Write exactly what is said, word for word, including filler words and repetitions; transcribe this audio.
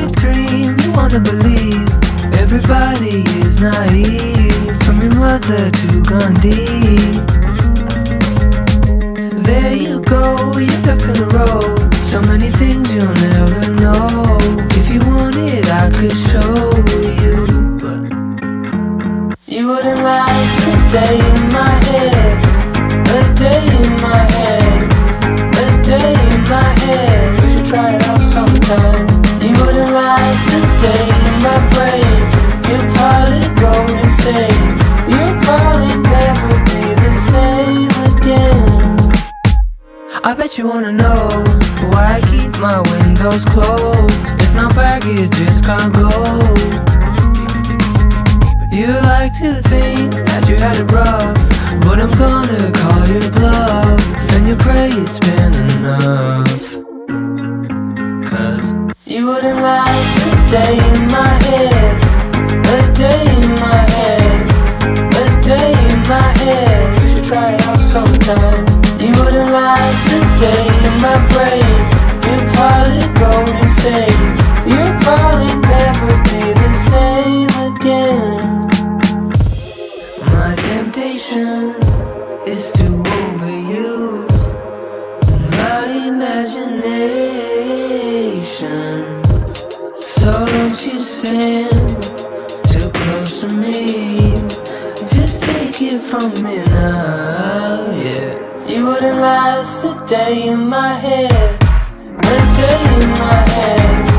a dream you wanna believe. Everybody is naive, from your mother to Gandhi. There you go, your ducks in a row. So many things you'll never know. If you wanted, I could show you, but you wouldn't last a day in my head. A day in my head. A day in my head. You should try it out sometime. You wouldn't last a day in my brain. You'd probably go insane. You'd probably never be the same again. I bet you wanna know why I keep my windows closed. It's not baggage, it's cargo. You like to think that you had it rough, but I'm gonna call your bluff, and you pray it's been enough. Cause you wouldn't last a day in my head. A day in my head. A day in my head. You should try it out sometime. You wouldn't last a day in my brain. You'd probably go insane. You'd probably never be the same again. My temptation is to overuse my imagination. So don't you stand too close to me. Just take it from me now, yeah. You wouldn't last a day in my head. A day in my head.